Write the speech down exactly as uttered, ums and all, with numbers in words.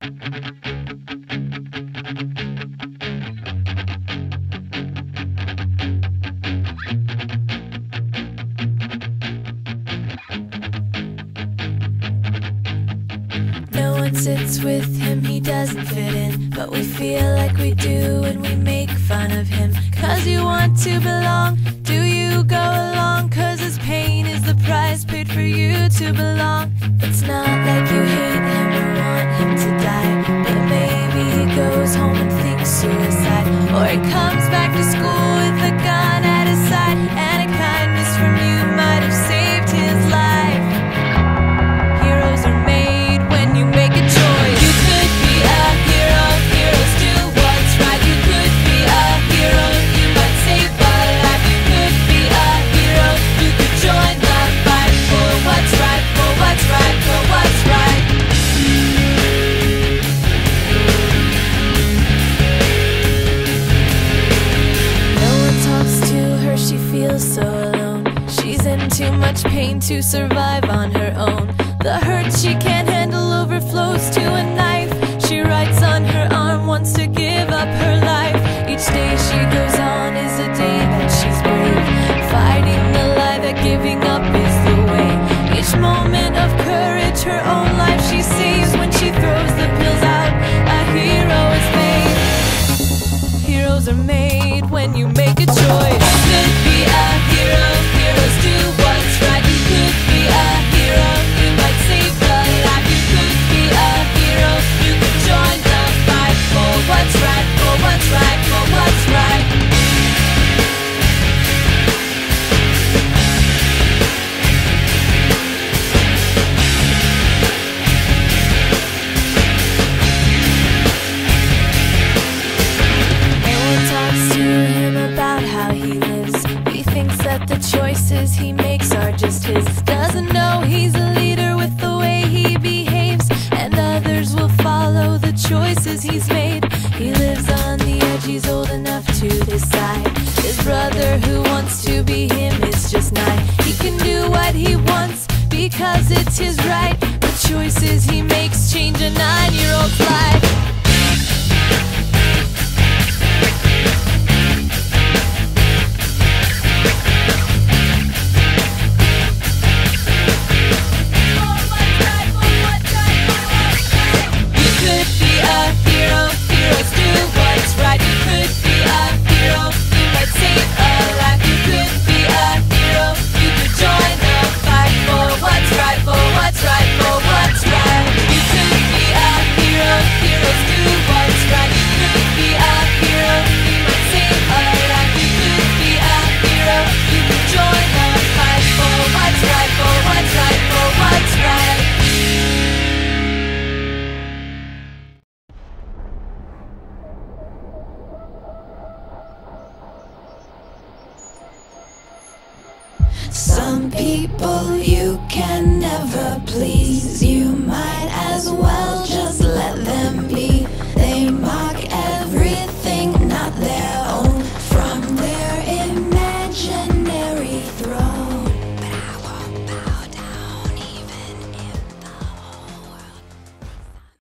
No one sits with him, he doesn't fit in, but we feel like we do when we make fun of him. Cause you want to belong, do you go along? Cause his pain is the price paid for you to belong. It's not like you hate him or want him to die, but maybe he goes home and thinks suicide, or he comes back to school with a gun at his side, and a kindness from you might have saved his life. Heroes are made when you make a choice. You could be a hero, heroes do what's right. You could be a hero, you might save a life. You could be a hero, you could join the fight for what's right, for what's right, for what's right. No one talks to her, she feels so alone. She's in too much pain to survive on her own. The hurt she can't handle overflows to a knife. She writes on her arm, wants to give up her life. Each day she goes on is a day that she's brave, fighting the lie that giving up is the way. Each moment of courage, her own life she saves. When she throws the pills out, a hero is made. Heroes are made when you make a choice. You could be a hero, heroes do what's right. You could be a hero, you might save a life. You could be a hero, you could join the fight for what's right, for what's right, for what's right. No one talks to him about how he lives. He thinks that the choices he makes are just his. Doesn't know he's a leader with the way he behaves, and others will follow the choices he's made. He lives on the edge, he's old enough to decide. His brother who wants to be him is just nine. He can do what he wants because it's his right. The choices he makes change a nine-year-old's life. Some people you can never please. You might as well just